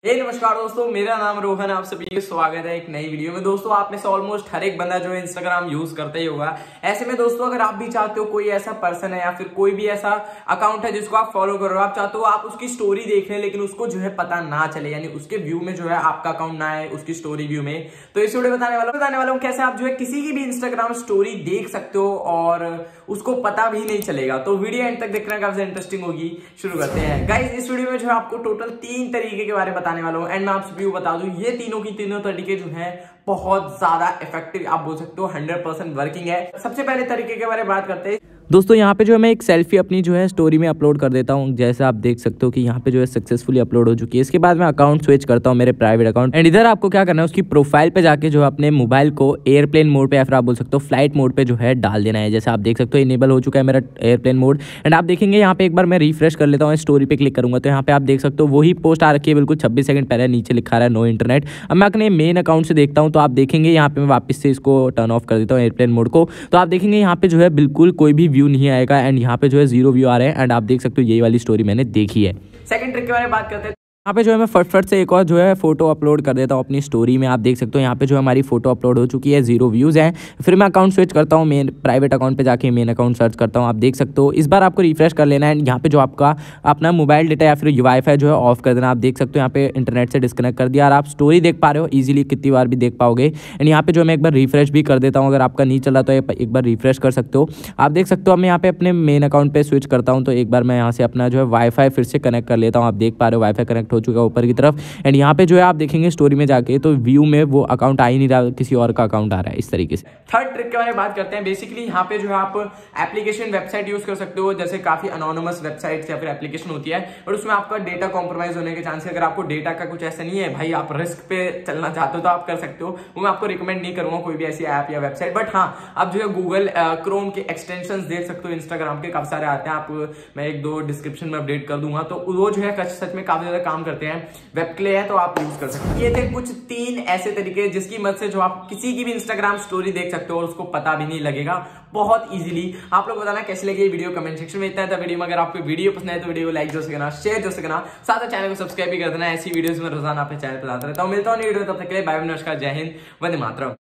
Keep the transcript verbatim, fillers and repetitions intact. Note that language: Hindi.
हे hey, नमस्कार दोस्तों, मेरा नाम रोहन, आप सभी का स्वागत है एक नई वीडियो में। दोस्तों आप में से ऑलमोस्ट हर एक बंदा जो है इंस्टाग्राम यूज करता ही होगा। ऐसे में दोस्तों अगर आप भी चाहते हो कोई ऐसा पर्सन है या फिर कोई भी ऐसा अकाउंट है जिसको आप फॉलो करो, आप चाहते हो आप उसकी स्टोरी देख लें लेकिन उसको जो है पता ना चले, यानी उसके व्यू में जो है आपका अकाउंट ना आए उसकी स्टोरी व्यू में, तो इस वीडियो बताने वाला बताने वाला हूँ कैसे आप जो है किसी की भी इंस्टाग्राम स्टोरी देख सकते हो और उसको पता भी नहीं चलेगा। तो वीडियो एंड तक देखना काफी इंटरेस्टिंग होगी। शुरू करते हैं गाइस। इस वीडियो में जो है आपको टोटल तीन तरीके के बारे में बताने वाला हूँ एंड मैं आप सभी को बता दूं ये तीनों की तीनों तरीके जो हैं बहुत ज्यादा इफेक्टिव, आप बोल सकते हो हंड्रेड परसेंट वर्किंग है। सबसे पहले तरीके के बारे में बात करते हैं दोस्तों। यहाँ पे जो है मैं एक सेल्फी अपनी जो है स्टोरी में अपलोड कर देता हूँ। जैसे आप देख सकते हो कि यहाँ पे जो है सक्सेसफुली अपलोड हो चुकी है। इसके बाद मैं अकाउंट स्विच करता हूँ मेरे प्राइवेट अकाउंट एंड इधर आपको क्या करना है, उसकी प्रोफाइल पे जाके जो है अपने मोबाइल को एयरप्लेन मोड पे या फिर आप बोल सकते हो फ्लाइट मोड पे जो है डाल देना है। जैसे आप देख सकते हो इनेबल हो चुका है मेरा एयरप्लेन मोड एंड आप देखेंगे यहाँ पे एक बार मैं रिफ्रेश कर लेता हूँ, स्टोरी पे क्लिक करूंगा तो यहाँ पे आप देख सकते हो वही पोस्ट आ रखी है बिल्कुल छब्बीस सेकंड पहले, नीचे लिखा रहा है नो इंटरनेट। अब मैं अपने मेन अकाउंट से देखता हूँ तो आप देखेंगे यहाँ पे मैं वापस से इसको टर्न ऑफ कर देता हूँ एयरप्लेन मोड को, तो आप देखेंगे यहाँ पे जो है बिल्कुल कोई भी व्यू नहीं आएगा एंड यहाँ पे जो है जीरो व्यू आ रहे हैं एंड आप देख सकते हो यही वाली स्टोरी मैंने देखी है। सेकंड ट्रिक के बारे में बात करते हैं। यहाँ पे जो है मैं फट फट से एक और जो है फोटो अपलोड कर देता हूँ अपनी स्टोरी में। आप देख सकते हो यहाँ पे जो हमारी फोटो अपलोड हो चुकी है, जीरो व्यूज़ हैं। फिर मैं अकाउंट स्विच करता हूँ, मेन प्राइवेट अकाउंट पे जाके मेन अकाउंट सर्च करता हूँ। आप देख सकते हो इस बार आपको रिफ्रेश कर लेना है। यहाँ पे जो आपका अपना मोबाइल डेटा या फिर वाईफाई जो है ऑफ कर देना। आप देख सकते हो यहाँ पे इंटरनेट से डिस्कनेक्ट कर दिया और आप स्टोरी देख पा रहे हो ईजिली, कितनी बार भी देख पाओगे। एंड यहाँ पे जो मैं एक बार रिफ्रेश भी कर देता हूँ, अगर आपका नहीं चला तो एक बार रिफ्रेश कर सकते हो। आप देख सकते हो मैं यहाँ पे अपने मेन अकाउंट पे स्विच करता हूँ तो एक बार मैं यहाँ से अपना जो है वाईफाई फिर से कनेक्ट कर लेता हूँ। आप देख पा रहे हो वाईफाई कनेक्ट हो चुका है ऊपर की तरफ एंड यहाँ पे जो है आप देखेंगे स्टोरी में जाके तो व्यू में वो अकाउंट आ ही नहीं रहा, किसी और का अकाउंट आ रहा है इस तरीके से। थर्ड ट्रिक के बारे में बात करते हैं। बेसिकली यहाँ पे जो है आप एप्लीकेशन वेबसाइट यूज कर सकते हो, जैसे काफी अनोनिमस वेबसाइट या फिर एप्लीकेशन होती है और उसमें आपका डेटा कॉम्प्रोमाइज होने के चांस है। अगर आपको डेटा का कुछ ऐसा नहीं है भाई, आप रिस्क पे चलना चाहते हो तो आप कर सकते हो, वो मैं आपको रिकमेंड नहीं करूंगा कोई भी ऐसी ऐप या वेबसाइट। बट हाँ, आप जो है गूगल क्रोम के एक्सटेंशन देख सकते हो, इंस्टाग्राम के काफी सारे आते हैं, आप मैं एक दो डिस्क्रिप्शन में अपडेट कर दूंगा, तो वो जो है सच में काफी ज्यादा काम करते हैं। वेब क्ले है तो आप यूज कर सकते हैं। ये थे कुछ तीन ऐसे तरीके जिसकी मदद से जो आप किसी की भी इंस्टाग्राम स्टोरी देख सकते हो और उसको पता भी नहीं लगेगा बहुत इजीली। आप लोग बताना कैसी लगी ये वीडियो कमेंट सेक्शन में। इतना था वीडियो में। अगर आपको वीडियो पसंद है तो वीडियो को लाइक जरूर करना, शेयर जरूर करना, साथ ही चैनल को सब्सक्राइब भी कर देना। ऐसी वीडियोस में रोजाना अपने चैनल पर लाता रहता हूं। मिलता हूं वीडियो, तब तक के लिए बाय बाय, नमस्कार, जय हिंद, वंदे मातरम।